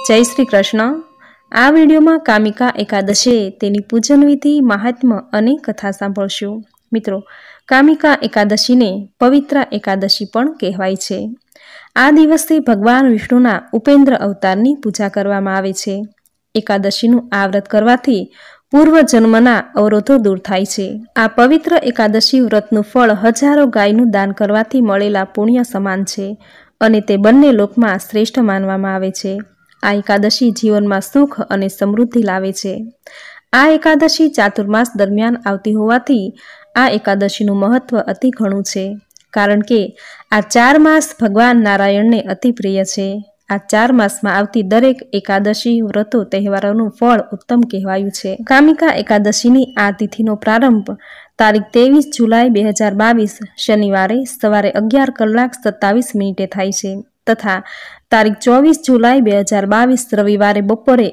जय श्री कृष्ण। आ विडियो में कामिका एकादशी तेनी पूजन विधि महात्म्य अने कथा सांभळशुं। मित्रों, कामिका एकादशी ने पवित्र एकादशी पण कहेवाय छे। आ दिवसे भगवान विष्णुना उपेन्द्र अवतारनी पूजा करवामां आवे छे। एकादशीनुं आ व्रत करवाथी पूर्व जन्मना अवरोधो दूर थाय छे। आ पवित्र एकादशी व्रतनुं फळ हजारों गायनुं दान करवाथी मळेला पुण्य समान छे अने ते बंने लोकमां श्रेष्ठ मानवामां आवे छे। आ एकादशी जीवन में सुख और समृद्धि लावे छे। आ एकादशी चातुर्मास दरमियान आवती होवाथी आ एकादशीनुं महत्व अति घणुं छे, कारण के आ 4 मास भगवान नारायण ने अति प्रिय छे। आ 4 मास में आवती दरेक एकादशी व्रतो तहेवारोनुं फळ उत्तम कहेवायुं छे। कामिका एकादशीनी आ तिथिनो प्रारंभ तारीख 23 जुलाई 2022 शनिवारे सवारे 11:27 थाय छे तथा तारीख 24 जुलाई 2022 रविवारे बपोरे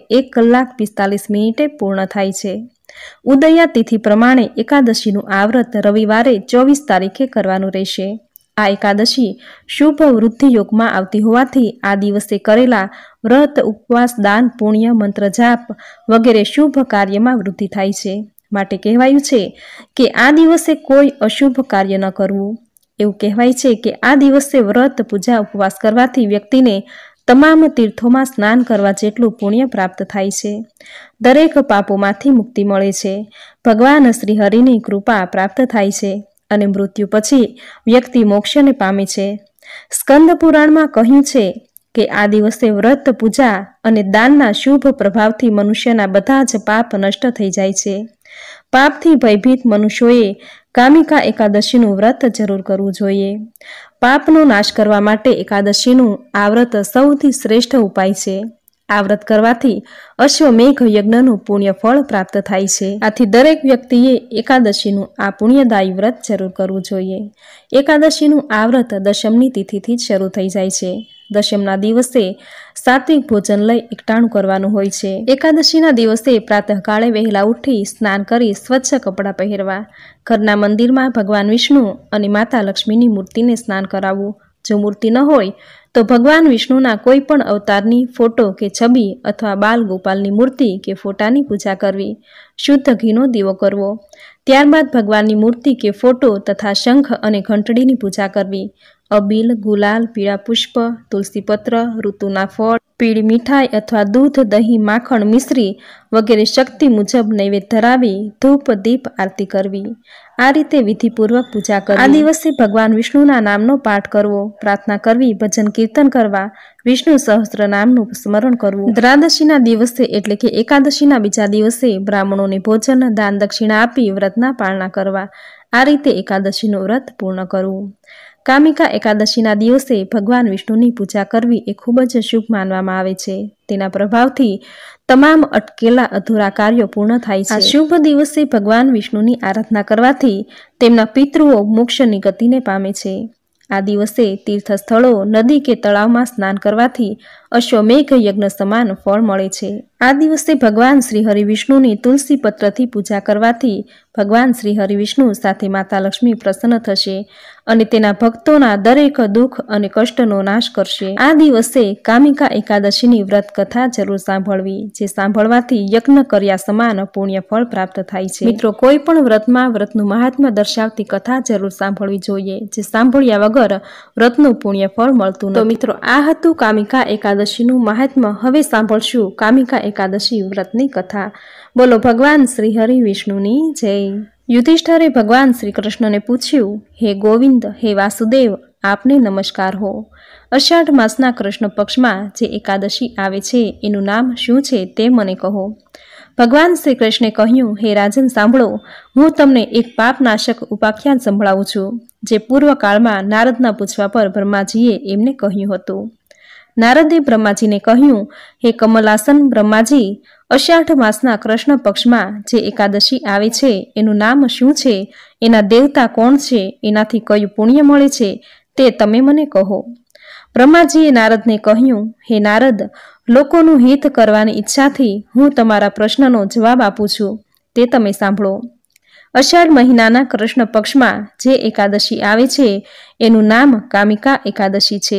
1:45 पूर्ण थाय छे। उदया तिथि प्रमाणे एकादशीनुं आ व्रत रविवारे 24 तारीखे करवानुं रहेशे। आ एकादशी शुभ वृद्धि योग में आवती होवाथी आ दिवसे करेला व्रत, उपवास, दान, पुण्य, मंत्र जाप वगैरह शुभ कार्य में वृद्धि थाय छे। माटे कहेवायुं छे के आ दिवसे कोई अशुभ कार्य न करवुं। एवुं कहेवाय छे के आ दिवसे व्रत, पूजा, उपवास करवाथी व्यक्तिने तमाम तीर्थों स्नान करवा जेटलुं पुण्य प्राप्त थाय छे। दरेक पापोमांथी मुक्ति मळे छे। भगवान श्रीहरिनी कृपा प्राप्त थाय छे अने मृत्यु पछी व्यक्ति मोक्षने पामे छे। स्कंद पुराण में कह्युं छे के आ दिवसे व्रत, पूजा अने दानना शुभ प्रभावथी मनुष्यना बधा ज पाप नष्ट थई जाय छे। पापथी भयभीत मनुष्योए कामिका एकादशीनुं व्रत जरूर करवुं जोईए। पापनो नाश करवा माटे एकादशीनुं आ व्रत सौथी श्रेष्ठ उपाय छे। आ व्रत करवाथी अश्वमेघ यज्ञनुं पुण्य फळ प्राप्त थाय छे। आथी दरेक व्यक्तिए एकादशीनुं आ पुण्यदायी व्रत जरूर करवुं जोईए। एकादशीनुं आ व्रत दशमनी तिथिथी ज शरू थई जाय छे। दशमना दिवसे सात्विक भोजन लई एकटाणुं करवानुं होय छे। एकादशीना दिवसे प्रातःकाळे वहेला उठी स्नान करी स्वच्छ कपड़ा पहेरवा, घरना मंदिरमां भगवान विष्णु अने माता लक्ष्मीनी मूर्तिने स्नान कराववुं। जो मूर्ति न होय तो भगवान विष्णुना कोईपण अवतारनी फोटो के छबी अथवा बाल गोपालनी मूर्ति के फोटानी पूजा करवी। शुद्ध घीनो दीवो करवो। त्यारबाद भगवाननी मूर्ति के फोटो तथा शंख अने घंटड़ीनी पूजा करवी। अबील, गुलाल, पीड़ा पुष्प, तुलसीपत्र, ऋतुना फळ, पीળી मीठाई अथवा दूध, दही, माखण, मिश्री वगैरह शक्ति मुजब नैवेद्य धरावी धूप, दीप, आरती करवी। आ रीते विधिपूर्वक पूजा करवी। आ दिवसे भगवान विष्णुना नामनो पाठ करवो, प्रार्थना करवी, भजन कीर्तन करवा, विष्णु सहस्त्र नामनुं स्मरण करवुं। द्वादशीना दिवसे एटले के एकादशीना बीजा दिवसे ब्राह्मणोने भोजन, दान, दक्षिणा आपी व्रतना पालना करवा। आ रीते एकादशीनुं व्रत पूर्ण करवुं। कामिका एकादशीना दिवसे भगवान विष्णुनी पूजा करवी ए खूब ज शुभ मानवामां आवे छे। तेना प्रभावथी तमाम अटकेला अधूरा कार्यो पूर्ण थाय छे। आ शुभ दिवसे भगवान विष्णुनी आराधना करवाथी तेमना पितृओ मोक्षनी गतिने पामे छे। आ दिवसे तीर्थस्थळो, नदी के तळावमां स्नान करवाथी अश्वमेघ यज्ञ समान फळ मळे छे। आ दिवसे भगवान श्री हरि विष्णुनी तुलसी पत्रथी पूजा करवाथी भगवान श्री हरि विष्णु साथे माता लक्ष्मी प्रसन्न थशे अने तेना भक्तोना दरेक दुख अने कष्टनो नाश करशे। आ दिवसे कामिका एकादशीनी व्रत कथा जरूर सांभळवी, जे सांभळवाथी यज्ञ कर्या समान पुण्य फळ प्राप्त थाय छे। मित्रों, कोई पण व्रतमां व्रतनुं महात्म्य दर्शावती कथा जरूर सांभळवी जोईए, जे सांभळ्या वगर व्रतनुं पुण्य फळ मळतुं नथी। तो मित्रों, आ हतुं कामिका एकादशीनुं महात्म्य। हवे सांभळशुं कामिका एकादशी व्रतनी कथा। बोलो भगवान श्री हरि विष्णुनी जय। युधिष्ठिरे भगवान श्री कृष्ण ने पूछ्યું, हे गोविंद, हे वासुदेव, आपने नमस्कार हो। अषाढ़ मासना कृष्ण पक्ष में जे एकादशी आवे छे एनुं नाम शुं छे ते मने कहो। भगवान श्री कृष्णे कह्युं, हे राजन सांभळो, हूँ तमने एक पापनाशक उपाख्यान संभळावुं छुं, जे पूर्व काळमां नारदना पूछवा पर ब्रह्माजीए एमने कह्युं हतुं। नारदे ब्रह्माजी ने कह्युं, हे कमलासन ब्रह्माजी, अषाढ़ मासना कृष्ण पक्ष में जे एकादशी आवे छे एनुं नाम शुं छे, एना देवता कोण छे, एनाथी कयुं पुण्य मळे छे ते तमे मने कहो। ब्रह्माजीए नारदने कह्युं, हे नारद, लोकोनुं हित करवानी इच्छाथी हूँ तमारा प्रश्ननो जवाब आपुं छुं, ते तमे सांभळो। अषाढ़ महीनाना कृष्ण पक्ष में जे एकादशी आवे छे एनुं नाम कामिका एकादशी छे।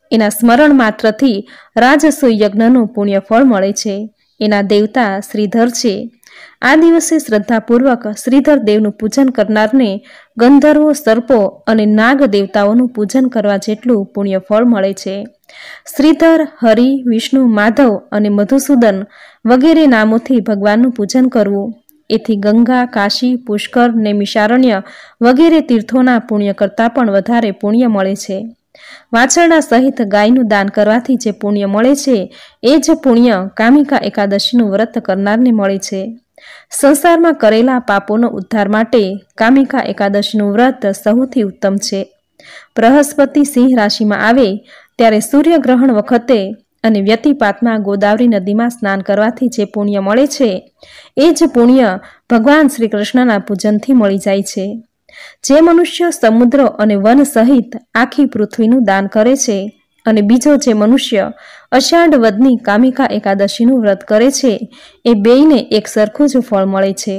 એના સ્મરણ માત્રથી રાજસુ યજ્ઞનું પુણ્ય ફળ મળે છે. એના દેવતા શ્રીધર છે. આ દિવસે શ્રદ્ધાપૂર્વક શ્રીધર દેવનું પૂજન કરનારને ગંધર્વો, સર્પો અને નાગ દેવતાઓનું પૂજન કરવા જેટલું પુણ્ય ફળ મળે છે. શ્રીધર, હરિ, વિષ્ણુ, માધવ અને મધુસૂદન વગેરે નામોથી ભગવાનનું પૂજન કરવું. એથી ગંગા, કાશી, પુષ્કર, નૈમિષારણ્ય વગેરે તીર્થોના પુણ્ય કરતાં પણ વધારે પુણ્ય મળે છે. વાછરડા સહિત ગાયનું દાન કરવાથી જે પુણ્ય મળે છે એ જ પુણ્ય કામિકા એકાદશીનું વ્રત કરનારને મળે છે. સંસારમાં કરેલા પાપોનો ઉદ્ધાર માટે કામિકા એકાદશીનું વ્રત સૌથી ઉત્તમ છે. બૃહસ્પતિ સિંહ રાશિમાં આવે ત્યારે સૂર્યગ્રહણ વખતે અને વ્યતિપાતમાં ગોદાવરી નદીમાં સ્નાન કરવાથી જે પુણ્ય મળે છે એ જ પુણ્ય ભગવાન શ્રી કૃષ્ણના પૂજનથી મળી જાય છે. જે મનુષ્ય સમુદ્ર અને વન સહિત આખી પૃથ્વીનું દાન કરે છે અને બીજો જે મનુષ્ય અષાઢ વદની કામિકા એકાદશીનું વ્રત કરે છે એ બેયને એક સરખું જ ફળ મળે છે.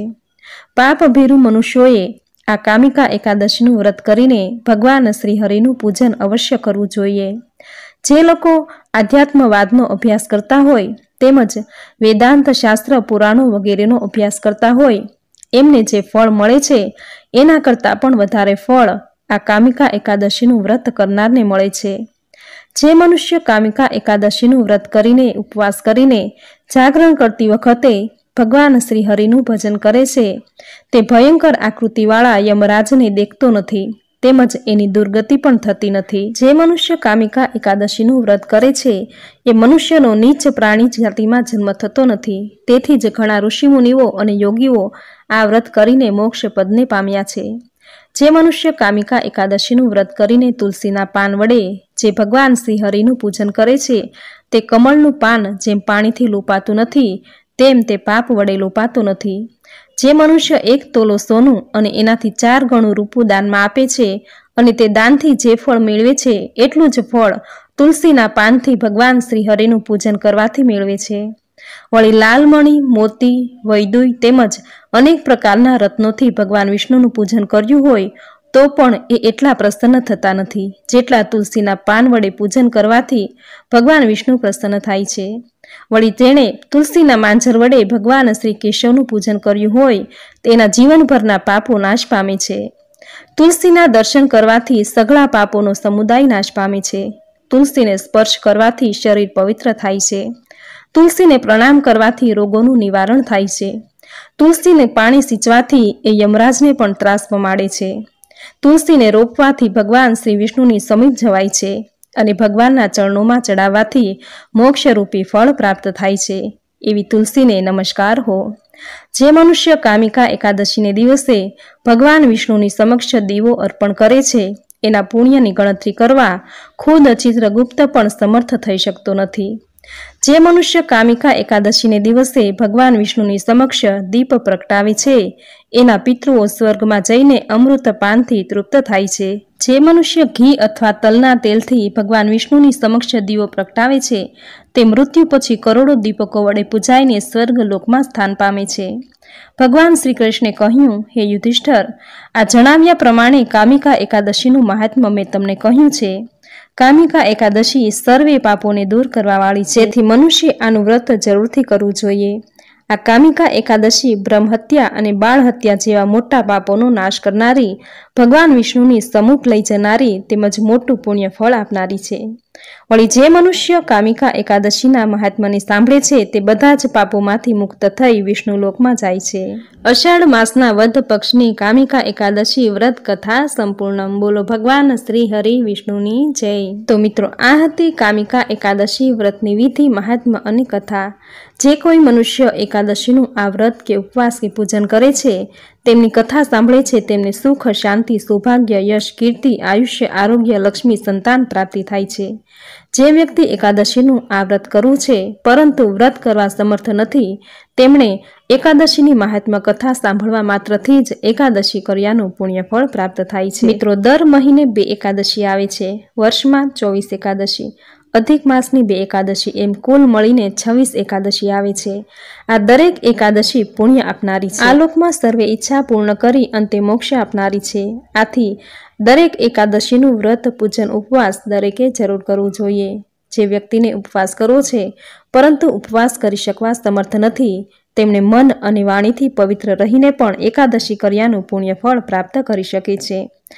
પાપભીરુ મનુષ્યોએ આ કામિકા એકાદશીનું વ્રત કરીને ભગવાન શ્રીહરિનું પૂજન અવશ્ય કરવું જોઈએ. જે લોકો આધ્યાત્મવાદનો અભ્યાસ કરતા હોય તેમજ વેદાંત શાસ્ત્ર, પુરાણો વગેરેનો અભ્યાસ કરતા હોય એમને જે ફળ મળે છે એના કરતાં પણ વધારે ફળ આ કામિકા એકાદશીનું વ્રત કરનારને મળે છે. જે મનુષ્ય કામિકા એકાદશીનું વ્રત કરીને ઉપવાસ કરીને જાગરણ કરતી વખતે ભગવાન શ્રી હરિનું ભજન કરે છે તે ભયંકર આકૃતિવાળા યમરાજને દેખતો નથી તેમજ એની દુર્ગતિ પણ થતી નથી. જે મનુષ્ય કામિકા એકાદશીનું વ્રત કરે છે એ મનુષ્યનો નીચ પ્રાણી જાતિમાં જન્મ થતો નથી. તેથી જ ઘણા ઋષિમુનિઓ અને યોગીઓ આ વ્રત કરીને મોક્ષ પદને પામ્યા છે. જે મનુષ્ય કામિકા એકાદશીનું વ્રત કરીને તુલસીના પાન વડે જે ભગવાન શ્રી હરિનું પૂજન કરે છે તે કમળનું પાન જેમ પાણીથી લોપાતું નથી તેમ તે પાપ વડે લોપાતું નથી. જે મનુષ્ય 1 તોલો સોનું અને એનાથી 4 ગણું રૂપું દાનમાં આપે છે અને તે દાનથી જે ફળ મેળવે છે એટલું જ ફળ તુલસીના પાનથી ભગવાન શ્રી હરિનું પૂજન કરવાથી મેળવે છે. વળી લાલમણી, મોતી, વૈદુય તેમજ અનેક પ્રકારના રત્નોથી ભગવાન વિષ્ણુનું પૂજન કર્યું હોય તો પણ એ એટલા પ્રસન્ન થતા નથી જેટલા તુલસીના પાન વડે પૂજન કરવાથી ભગવાન વિષ્ણુ પ્રસન્ન થાય છે. વળી તેણે તુલસીના માંજર વડે ભગવાન શ્રી કેશવનું પૂજન કર્યું હોય તેના જીવનભરના પાપો નાશ પામે છે. તુલસીના દર્શન કરવાથી સઘળા પાપોનો સમુદાય નાશ પામે છે. તુલસીને સ્પર્શ કરવાથી શરીર પવિત્ર થાય છે. તુલસીને પ્રણામ કરવાથી રોગોનું નિવારણ થાય છે. તુલસીને પાણી સિંચવાથી એ યમરાજને પણ ત્રાસ પમાડે છે. તુલસીને રોપવાથી ભગવાન શ્રી વિષ્ણુની સમીપ જવાય છે અને ભગવાનના ચરણોમાં ચડાવવાથી મોક્ષરૂપી ફળ પ્રાપ્ત થાય છે. એવી તુલસીને નમસ્કાર હો. જે મનુષ્ય કામિકા એકાદશીને દિવસે ભગવાન વિષ્ણુની સમક્ષ દીવો અર્પણ કરે છે એના પુણ્યની ગણતરી કરવા ખુદ ચિત્રગુપ્ત પણ સમર્થ થઈ શકતો નથી. જે મનુષ્ય કામિકા એકાદશીને દિવસે ભગવાન વિષ્ણુની સમક્ષ દીપ પ્રગટાવે છે એના પિતૃઓ સ્વર્ગમાં જઈને અમૃત પાનથી તૃપ્ત થાય છે. જે મનુષ્ય ઘી અથવા તલના તેલથી ભગવાન વિષ્ણુની સમક્ષ દીવો પ્રગટાવે છે તે મૃત્યુ પછી કરોડો દીપકો વડે પૂજાઈને સ્વર્ગ લોકમાં સ્થાન પામે છે. ભગવાન શ્રી કૃષ્ણે કહ્યું, હે યુધિષ્ઠર, આ જણાવ્યા પ્રમાણે કામિકા એકાદશીનું મહાત્મ્ય મેં તમને કહ્યું છે. કામિકા એકાદશી સર્વે પાપોને દૂર કરવાવાળી છે. જેથી મનુષ્ય આનું વ્રત જરૂરથી કરવું જોઈએ. આ કામિકા એકાદશી બ્રહ્મહત્યા અને બાળ હત્યા જેવા મોટા પાપોનો નાશ કરનારી, ભગવાન વિષ્ણુની સમુખ લઈ જનારી તેમજ મોટું પુણ્ય ફળ આપનારી છે. વળી જે મનુષ્ય કામિકા એકાદશીના મહાત્માને સાંભળે છે તે બધા જ પાપોમાંથી મુક્ત થઈ વિષ્ણુ લોકમાં જાય છે. અષાઢ માસના વદ પક્ષની કામિકા એકાદશી વ્રત કથા સંપૂર્ણ. બોલો ભગવાન શ્રી હરિ વિષ્ણુની જય. તો મિત્રો, આ હતી કામિકા એકાદશી વ્રતની વિધિ, મહાત્મ્ય અને કથા. જે કોઈ મનુષ્ય એકાદશીનું આ વ્રત કે ઉપવાસ કે પૂજન કરે છે તેમની કથા સાંભળે છે તેમને સુખ, શાંતિ, સૌભાગ્ય, યશ, કીર્તિ, આયુષ્ય, આરોગ્ય, લક્ષ્મી, સંતાન પ્રાપ્તિ થાય છે. જે વ્યક્તિ એકાદશીનું આ વ્રત કરવું છે પરંતુ વ્રત કરવા સમર્થ નથી તેમણે એકાદશીની મહાત્મ્ય કથા સાંભળવા માત્રથી જ એકાદશી કર્યાનું પુણ્યફળ પ્રાપ્ત થાય છે. મિત્રો, દર મહિને 2 એકાદશી આવે છે. વર્ષમાં 24 એકાદશી અધિક માસની 2 એકાદશી એમ કુલ મળીને 26 એકાદશી આવે છે। આ દરેક એકાદશી પુણ્ય આપનારી છે। આ લોકમાં સર્વે ઈચ્છા પૂર્ણ કરી અંતે મોક્ષ આપનારી છે। આથી દરેક એકાદશીનું વ્રત, પૂજન, ઉપવાસ દરેકે જરૂર કરવું જોઈએ। જે વ્યક્તિને ઉપવાસ કરવો છે પરંતુ ઉપવાસ કરી શકવા સમર્થ નથી, તેમણે મન અને વાણીથી પવિત્ર રહીને પણ એકાદશી કર્યાનું પુણ્ય ફળ પ્રાપ્ત કરી શકે છે।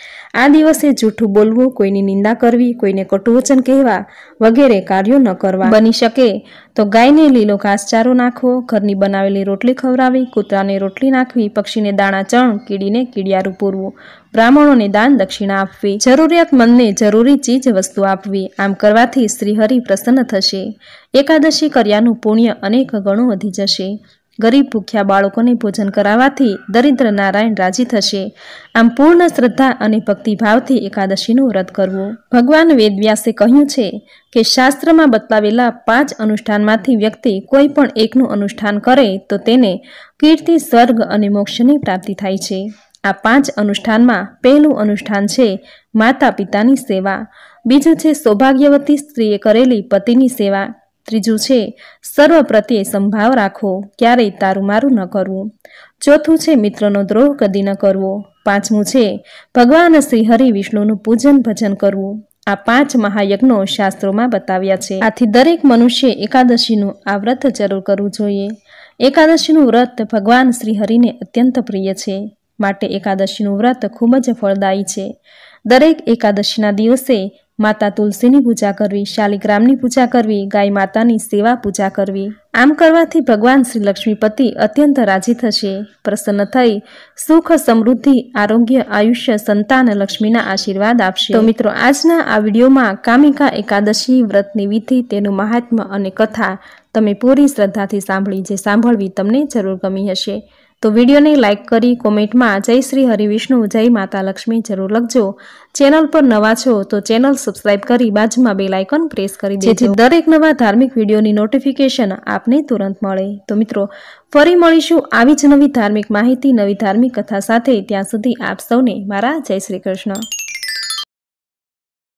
આ દિવસે જૂઠું બોલવું, કોઈની નિંદા કરવી, કોઈને કટુ વચન કહેવા વગેરે કાર્યો ન કરવા। બની શકે તો ગાયને લીલો ઘાસચારો નાખવો, ઘરની બનાવેલી રોટલી ખવડાવવી, કૂતરાને રોટલી નાખવી, પક્ષીને દાણા ચણ, કીડીને કીડિયારું પૂરવું, બ્રાહ્મણોને દાન દક્ષિણા આપવી, જરૂરિયાતમંદને જરૂરી ચીજ વસ્તુ આપવી। આમ કરવાથી શ્રીહરિ પ્રસન્ન થશે। એકાદશી કર્યાનું પુણ્ય અનેક ગણું વધી જશે। ગરીબ ભૂખ્યા બાળકોને ભોજન કરાવવાથી દરિદ્ર નારાયણ રાજી થશે। આમ પૂર્ણ શ્રદ્ધા અને ભક્તિભાવથી એકાદશીનું વ્રત કરવું। ભગવાન વેદવ્યાસે કહ્યું છે કે શાસ્ત્રમાં બતાવેલા 5 અનુષ્ઠાનમાંથી વ્યક્તિ કોઈ પણ એકનું અનુષ્ઠાન કરે તો તેને કીર્તિ, સ્વર્ગ અને મોક્ષની પ્રાપ્તિ થાય છે। આ 5 અનુષ્ઠાનમાં પહેલું અનુષ્ઠાન છે માતા પિતાની સેવા, બીજું છે સૌભાગ્યવતી સ્ત્રીએ કરેલી પતિની સેવા, ત્રીજું છે સર્વ પ્રત્યે સંભાવ રાખવો, ક્યારેય તારું મારું ન કરવું, ચોથું છે મિત્રનો દ્રોહ કદી ન કરવો, પાંચમું છે ભગવાન શ્રી હરિ વિષ્ણુનું પૂજન ભજન કરવું। આ 5 મહાયજ્ઞો શાસ્ત્રોમાં બતાવ્યા છે। આથી દરેક મનુષ્ય એકાદશીનું આ વ્રત જરૂર કરવું જોઈએ। એકાદશીનું વ્રત ભગવાન શ્રી હરિને અત્યંત પ્રિય છે, માટે એકાદશીનું વ્રત ખૂબ જ ફળદાયી છે। દરેક એકાદશીના દિવસે માતા તુલસીની પૂજા કરવી, શાલિગ્રામની પૂજા કરવી, ગાય માતાની સેવા પૂજા કરવી। આમ કરવાથી ભગવાન શ્રી લક્ષ્મીપતિ અત્યંત રાજી થશે, પ્રસન્ન થઈ સુખ, સમૃદ્ધિ, આરોગ્ય, આયુષ્ય, સંતાન, લક્ષ્મીના આશીર્વાદ આપશે। તો મિત્રો, આજના આ વિડીયોમાં કામિકા એકાદશી વ્રતની વિધિ, તેનું મહાત્મ્ય અને કથા તમે પૂરી શ્રદ્ધાથી સાંભળી, જે સાંભળવી તમને જરૂર ગમી હશે। તો વિડીયોને લાઇક કરી કોમેન્ટમાં જય શ્રી હરિવિષ્ણુ, જય માતા લક્ષ્મી જરૂર લખજો। ચેનલ પર નવા છો તો ચેનલ સબસ્ક્રાઇબ કરી બાજુમાં બેલ આઇકન પ્રેસ કરી દેજો, જેથી દરેક નવા ધાર્મિક વિડીયોની નોટિફિકેશન આપને તુરંત મળે। તો મિત્રો, ફરી મળીશું આવી જ નવી ધાર્મિક માહિતી, નવી ધાર્મિક કથા સાથે। ત્યાં સુધી આપ સૌને મારા જય શ્રી કૃષ્ણ।